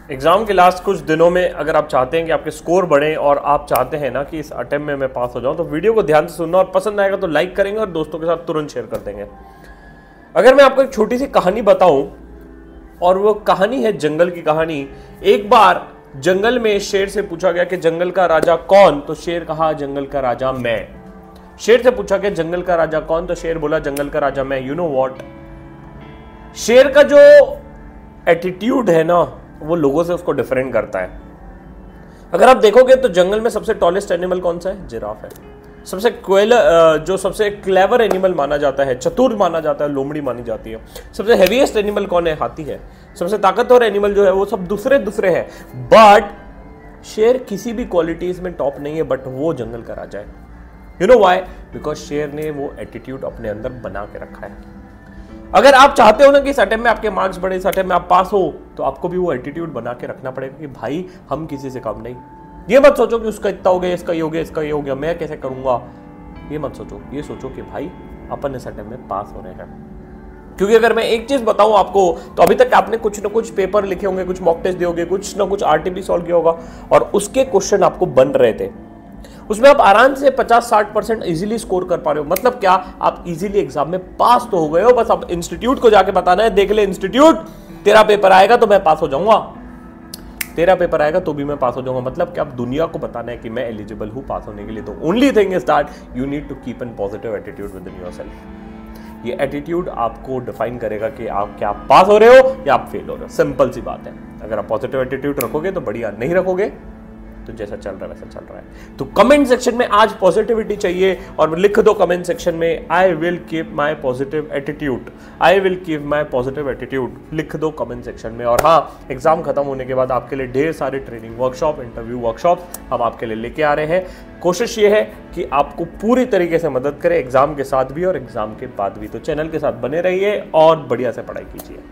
Exam के last कुछ दिनों में अगर आप चाहते हैं कि आपके स्कोर बढ़े और आप चाहते हैं ना कि इस अटेम्प्ट में मैं पास हो जाऊं, तो वीडियो को ध्यान से सुनना और पसंद आएगा तो लाइक करेंगे और दोस्तों के साथ तुरंत शेयर कर देंगे। अगर मैं आपको एक छोटी सी कहानी बताऊं, और वो कहानी है जंगल की कहानी। एक बार जंगल में शेर से पूछा गया कि जंगल का राजा कौन, तो शेर कहा जंगल का राजा मैं। शेर से पूछा कि जंगल का राजा कौन, तो शेर बोला जंगल का राजा मैं। यू नो व्हाट, शेर का जो एटीट्यूड है ना, वो लोगों से उसको डिफरेंट करता है। अगर आप देखोगे तो जंगल में सबसे टॉलेस्ट एनिमल कौन सा है? जिराफ है। सबसे जो सबसे क्लेवर एनिमल माना जाता है, चतुर माना जाता है, लोमड़ी मानी जाती है। सबसे हेवीएस्ट एनिमल कौन है? हाथी है। सबसे ताकतवर एनिमल जो है वो सब दूसरे दूसरे हैं, बट शेर किसी भी क्वालिटीज में टॉप नहीं है, बट वो जंगल का राजा है। You know why? बिकॉज शेर ने वो एटीट्यूड अपने अंदर बना के रखा है। अगर आप चाहते हो ना कि इस अटेम्प्ट में आपके मार्क्स बढ़े, इस अटेम्प्ट में आप पास हो, तो आपको भी वो एटीट्यूड बना के रखना पड़ेगा कि भाई हम किसी से कम नहीं। ये मत सोचो कि उसका इतना हो गया, इसका ये हो गया, इसका ये हो गया, मैं कैसे करूंगा। ये मत सोचो, ये सोचो कि भाई अपन इस अटेम्प्ट में पास हो रहे हैं। क्योंकि अगर मैं एक चीज बताऊं आपको, तो अभी तक आपने कुछ ना कुछ पेपर लिखे होंगे, कुछ मॉक टेस्ट दिए होंगे, कुछ ना कुछ आरटीपी सॉल्व किया होगा, और उसके क्वेश्चन आपको बन रहे थे। उसमें आप आराम से 50-60% इजीली स्कोर कर पा रहे हो। मतलब क्या? आप इजीली एग्जाम में पास तो हो गए हो। बस अब इंस्टीट्यूट को जाके बताना है, देख ले इंस्टीट्यूट, तेरा पेपर आएगा तो मैं पास हो जाऊंगा, तेरा पेपर आएगा तो भी मैं पास हो जाऊंगा। मतलब क्या? आप दुनिया को बताना है कि मैं एलिजिबल हूं पास होने के लिए। तो only thing is that you need to keep an positive attitude within yourself. ये एटीट्यूड आपको डिफाइन करेगा कि आप क्या पास हो रहे हो या आप फेल हो रहे हो। सिंपल सी बात है। अगर आप पॉजिटिव एटीट्यूड रखोगे तो बढ़िया, नहीं रखोगे तो जैसा चल रहा है वैसा चल रहा है। तो कमेंट सेक्शन में आज पॉजिटिविटी चाहिए, और लिख दो कमेंट सेक्शन में I will keep my positive attitude, I will keep my positive attitude, लिख दो कमेंट सेक्शन में। और हाँ, एग्जाम खत्म होने के बाद आपके लिए ढेर सारे ट्रेनिंग वर्कशॉप, इंटरव्यू वर्कशॉप हम आपके लिए लेके आ रहे हैं। कोशिश ये है कि आपको पूरी तरीके से मदद करें, एग्जाम के साथ भी और एग्जाम के बाद भी। तो चैनल के साथ बने रहिए और बढ़िया से पढ़ाई कीजिए।